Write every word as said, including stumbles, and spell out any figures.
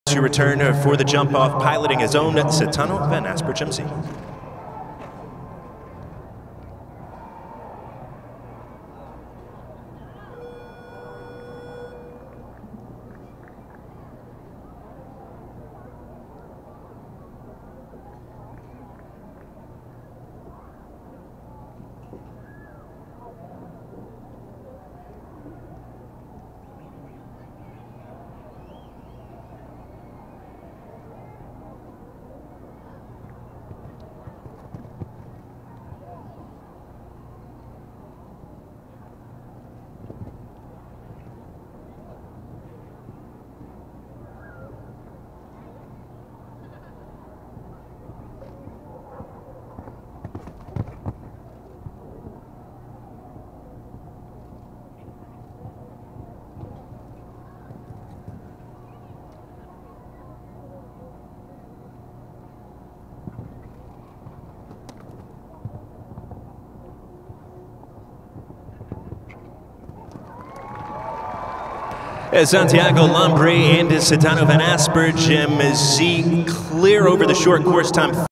To return for the jump off, piloting his own Cetano van Aspergem Z. As Santiago, Lambre, and Cetano van Aspergem Z clear over the short course time.